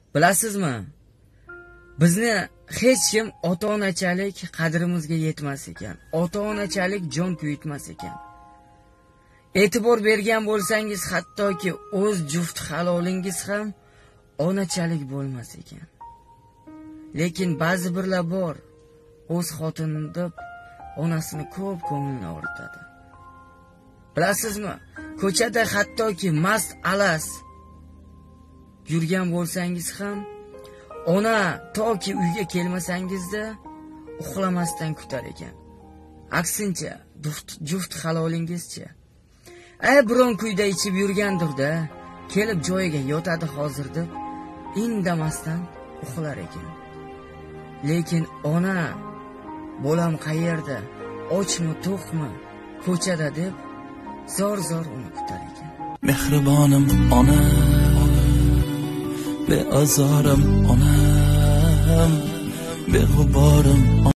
Bilasizmi? Bizni hech kim ota-onachalik qadrimizga yetmas ekan. Ota-onachalik jon kuyitmas ekan. E'tibor bergan bo'lsangiz, hattoki o'z juft halolingiz ham onachalik bo'lmas ekan. Lekin ba'zi birlar bor, o'z xotinini deb onasini ko'p ko'nglini og'ritadi. Bilasizmi? Ko'chada hattoki mast alas yurgan bo'lsangiz ham, ona toki uyga kelmasangizda uxlamasdan kutar ekan. Aksincha, juft halolingizcha. Biron kuyda ichib yurgandir-da, kelib joyiga yotadi hozir deb indamasdan uxlar ekan. Lekin ona bolam qayerda, ochmi, to'qmi, ko'chada deb zor-zor uni kutar ekan. Mehribonim ona, beazorim onam, beg'uborim